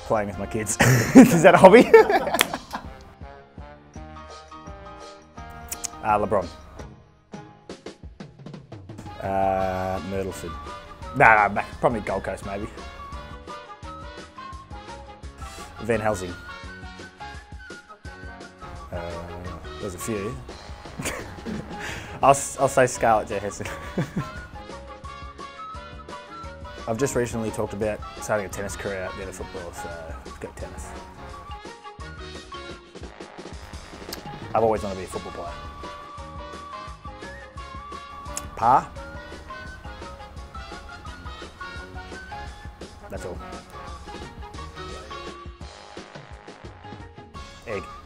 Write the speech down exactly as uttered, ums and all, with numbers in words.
Playing with my kids. Is that a hobby? uh, LeBron. Uh, Myrtleford. Nah, nah, probably Gold Coast maybe. Van Helsing. Uh, there's a few. I'll, I'll say Scarlett Johansson. I've just recently talked about starting a tennis career out there of football, so let's go tennis. I've always wanted to be a football player. Par? That's all. Egg.